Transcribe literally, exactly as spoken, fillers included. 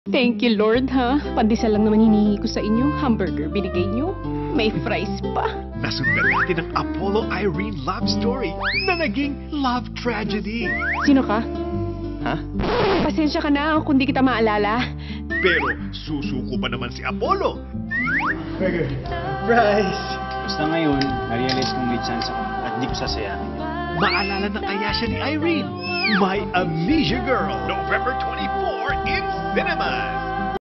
Thank you, Lord, ha? Pandesal lang naman hinihingi ko sa inyo. Hamburger binigay nyo. May fries pa. Nasundan natin ang Apollo Irene love story na naging love tragedy. Sino ka? Ha? Pasensya ka na kung di kita maalala. Pero susuko pa naman si Apollo. Surprise! Basta ngayon, na-realize kong may chance ako at di ko sasayahin. Maalala na kaya siya ni Irene. My Amnesia Girl, November twenty-fourth in cinemas.